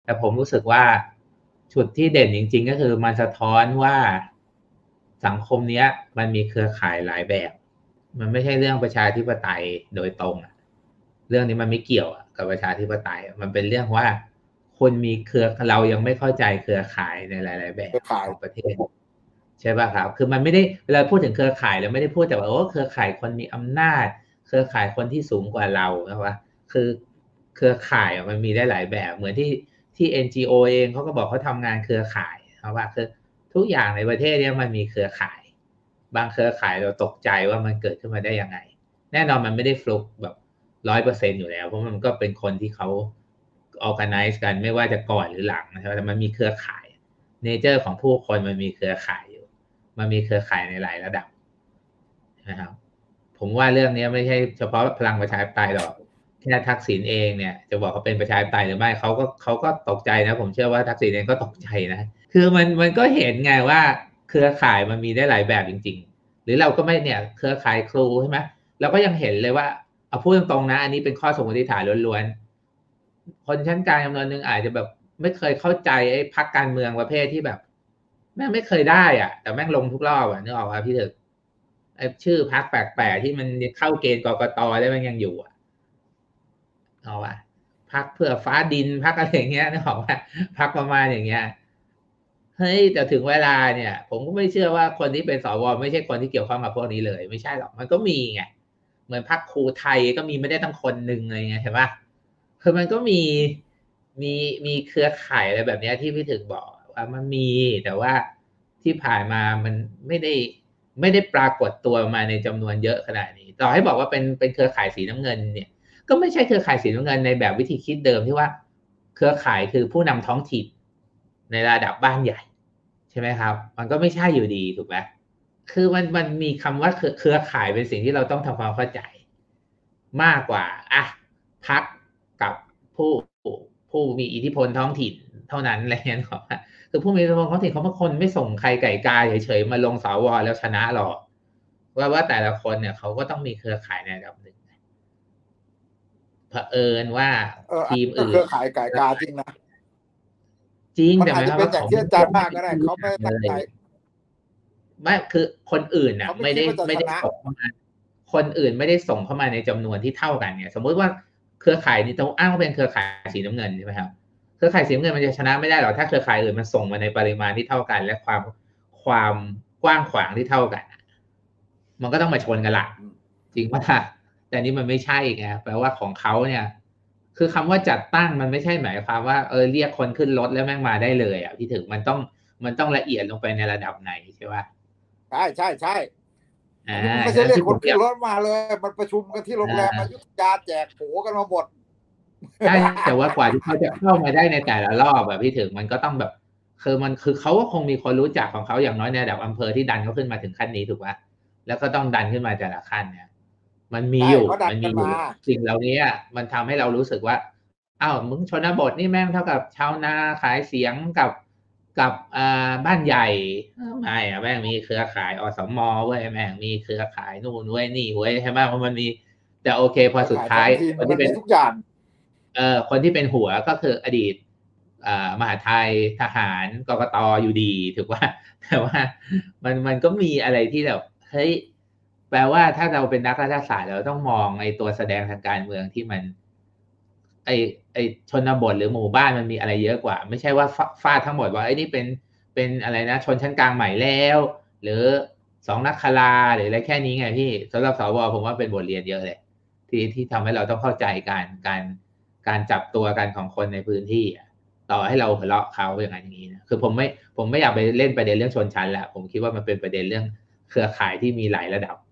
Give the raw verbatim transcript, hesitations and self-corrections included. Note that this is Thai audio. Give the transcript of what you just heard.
แต่ผมรู้สึกว่าจุดที่เด่นจริงๆก็คือมันสะท้อนว่าสังคมเนี้ยมันมีเครือข่ายหลายแบบมันไม่ใช่เรื่องประชาธิปไตยโดยตรงอะเรื่องนี้มันไม่เกี่ยวกับประชาธิปไตยมันเป็นเรื่องว่าคนมีเครือเรายังไม่เข้าใจเครือข่ายในหลายๆแบบของประเทศใช่ป่ะครับคือมันไม่ได้เวลาพูดถึงเครือข่ายเราไม่ได้พูดแต่ว่าโอ้เครือข่ายคนมีอำนาจเครือข่ายคนที่สูงกว่าเราใช่ป่ะคือเครือข่ายมันมีได้หลายแบบเหมือนที่ที่ เอ็น จี โอ เองเขาก็บอกเขาทำงานเครือข่ายเพราะว่าคือทุกอย่างในประเทศนี้มันมีเครือข่ายบางเครือข่ายเราตกใจว่ามันเกิดขึ้นมาได้ยังไงแน่นอนมันไม่ได้ฟลุกแบบร้อยเปอร์เซ็นต์อยู่แล้วเพราะมันก็เป็นคนที่เขา organize กันไม่ว่าจะก่อนหรือหลังนะครับแต่มันมีเครือข่ายเนเจอร์ของผู้คนมันมีเครือข่ายอยู่มันมีเครือข่ายในหลายระดับนะครับผมว่าเรื่องนี้ไม่ใช่เฉพาะพลังประชาธิปไตยหรอกแค่ทักษิณเองเนี่ยจะบอกเขาเป็นประชาธิปไตยหรือไม่เขาก็เขาก็ตกใจนะผมเชื่อว่าทักษิณเองก็ตกใจนะคือมันมันก็เห็นไงว่าเครือข่ายมันมีได้หลายแบบจริงๆหรือเราก็ไม่เนี่ยเครือข่ายครูใช่ไหมเราก็ยังเห็นเลยว่าเอาพูดตรงๆนะอันนี้เป็นข้อสมมติฐานล้วนๆคนชั้นกลางจำนวนหนึ่งอาจจะแบบไม่เคยเข้าใจไอ้พรรคการเมืองประเภทที่แบบแม่งไม่เคยได้อ่ะแต่แม่งลงทุกรอบอ่ะนึกออกป่ะพี่ถึกไอ้ชื่อพรรคแปลกๆที่มันเข้าเกณฑ์กกตได้มันยังอยู่อ่ะเอาป่ะพรรคเพื่อฟ้าดินพรรคอะไรอย่างเงี้ยนึกออกป่ะพรรคประมาณอย่างเงี้ยเฮ้ยแต่ถึงเวลาเนี่ยผมก็ไม่เชื่อว่าคนที่เป็นสวไม่ใช่คนที่เกี่ยวข้องกับพวกนี้เลยไม่ใช่หรอกมันก็มีไงเหมือนพรรคครูไทยก็มีไม่ได้ตั้งคนหนึ่งอะไรเงี้ยเห็นป่ะคือมันก็มีมีมีเครือข่ายอะไรแบบนี้ที่พี่ถึงบอกว่ามันมีแต่ว่าที่ผ่านมามันไม่ได้ไม่ได้ปรากฏตัวมาในจำนวนเยอะขนาดนี้ต่อให้บอกว่าเป็นเป็นเครือข่ายสีน้ำเงินเนี่ยก็ไม่ใช่เครือข่ายสีน้ำเงินในแบบวิธีคิดเดิมที่ว่าเครือข่ายคือผู้นำท้องถิ่นในระดับบ้านใหญ่ใช่ไหมครับมันก็ไม่ใช่อยู่ดีถูกไหมคือมันมันมีคำว่าเครือข่ายเป็นสิ่งที่เราต้องทำความเข้าใจมากกว่าอ่ะพรรคกับผู้ผู้มีอิทธิพลท้องถิ่นเท่านั้นอะไรเงี้ยหรอกคือผู้มีอิทธิพลท้องถิ่นเขาบางคนไม่ส่งใครไก่กาเฉยๆมาลงสวแล้วชนะหรอกว่าว่าแต่ละคนเนี่ยเขาก็ต้องมีเครือข่ายในระดับหนึ่งเผอิญว่าเออทีมก็อื่นเครือข่ายไก่กาจริงนะจริงมันแต่หอาจจะเป็นอย่างมายความว่าเขาที่อาจารย์ว่าก็ได้เขาไม่ตั้งใจไม่คือคนอื่นน่ะเขาไม่ไม่ได้คิดว่าจะไม่ได้ชนะส่งเข้ามาคนอื่นไม่ได้ส่งเข้ามาในจำนวนที่เท่ากันเนี่ยสมมุติว่าเครือข่ายนี้ต้องอ้างว่าเป็นเครือข่ายสีน้ำเงินใช่ไหมครับเครือข่ายสีน้ำเงินมันจะชนะไม่ได้หรอกถ้าเครือข่ายอื่นมันส่งมาในปริมาณที่เท่ากันและความความกว้างขวางที่เท่ากันมันก็ต้องมาชนกันละจริงป่ะแต่นี้มันไม่ใช่ไงแปลว่าของเขาเนี่ยคือคำว่าจัดตั้งมันไม่ใช่หมายความว่าเออเรียกคนขึ้นรถแล้วแม่งมาได้เลยอ่ะพี่ถึงมันต้องมันต้องละเอียดลงไปในระดับไหนใช่ป่ะใช่ใช่ใช่อ่าอันนี้มันไม่ฉะนั้นใช่เรียกที่ผมอยากคนขึ้นรถมาเลยมันประชุมกันที่โรงแรมอยุธยาแจกโผกันมาหมดใช่แต่ว่ากว่าที่เขาจะเข้ามาได้ในแต่ละรอบแบบพี่ถึงมันก็ต้องแบบคือมันคือเขาก็คงมีคนรู้จักของเขาอย่างน้อยในระดับอำเภอที่ดันเขาขึ้นมาถึงขั้นนี้ถูกป่ะแล้วก็ต้องดันขึ้นมาแต่ละขั้นเนี่ยมันมีอยู่ใช่เขาดัมันมีอยู่นกันมาสิ่งเหล่านี้มันทำให้เรารู้สึกว่าอ้าวมึงชนบทนี่แม่งเท่ากับชาวนาขายเสียงกับกับอ่าบ้านใหญ่ไม่อะแม่งมีเครือข่ายอสมเว้ยแม่งมีเครือข่ายนู่นเว้ยนี่เว้ยใช่ไหมเพราะมันมีแต่โอเคพอสุดท้ายเครือข่ายท้องถิ่นมันคนที่เป็นมีทุกอย่างเอ่อคนที่เป็นหัวก็คืออดีตอ่ามหาดไทยทหารกกตอยู่ดีถูกว่าแต่ว่ามันมันก็มีอะไรที่แบบเฮ้ยแปลว่าถ้าเราเป็นนักรัฐศาสตร์เราต้องมองไอ้ตัวแสดงทางการเมืองที่มันไอ้ไอ้ชนบทหรือหมู่บ้านมันมีอะไรเยอะกว่าไม่ใช่ว่าฟาดทั้งหมดว่าไอ้นี่เป็นเป็นอะไรนะชนชั้นกลางใหม่แล้วหรือสองนักคราหรืออะไรแค่นี้ไงพี่สำหรับสวผมว่าเป็นบทเรียนเยอะเลยที่ที่ทำให้เราต้องเข้าใจการการการจับตัวกันของคนในพื้นที่ต่อให้เราทะเลาะเขาอย่างนั้นอย่างนี้นะคือผมไม่ผมไม่อยากไปเล่นประเด็นเรื่องชนชั้นแล้วผมคิดว่ามันเป็นประเด็นเรื่องเครือข่ายที่มีหลายระดับ